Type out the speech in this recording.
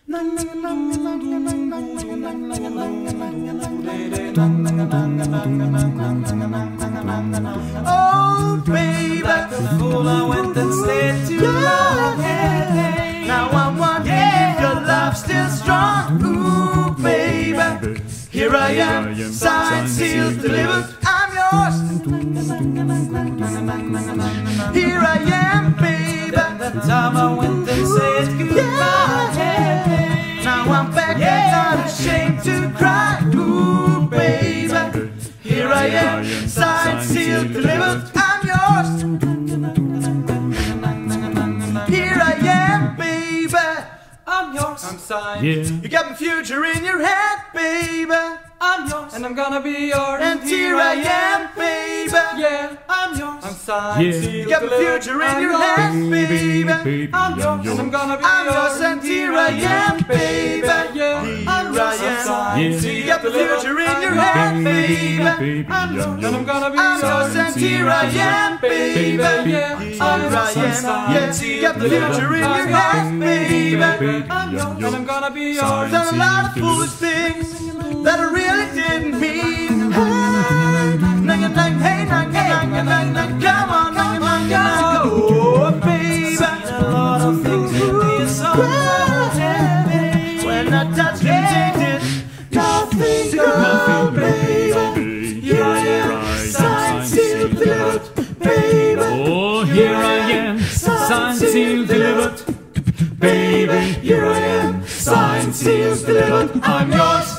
Oh, baby, the fool I went and stayed too long. Now I'm wondering if your love's still strong. Ooh, baby, here I am, signed, sealed, delivered, I'm yours. Here I am, baby, the time I went and said goodbye. Now I'm back and not ashamed to cry. Ooh, baby, here I am, signed, sealed, delivered, I'm yours. Here I am, baby, I'm yours. I'm signed. Yeah. You got my future in your hand, baby. I'm yours, and I'm gonna be yours. And here I am, baby. Yeah, I'm yours. I'm signed. Yeah. You got my future in your hand, baby. I'm yours, and I'm gonna be yours. And here I am, baby. Yeah, I'm yours. I'm signed. You got my future in your hand, baby. I'm yours, and I'm gonna be yours. And here I am, baby. Yeah, I'm yours. I'm signed. You got the future in your hand, baby. I'm yours, and I'm gonna be yours. Done a lot of foolish things that I really didn't mean. Come on, go, baby. A lot of things in me so heavy. When I touch and taste it, nothing go, baby. Here I am, signed, sealed, delivered, baby. Oh, here I am, signed, sealed, delivered, baby. Here I am, signed, sealed, delivered, I'm yours.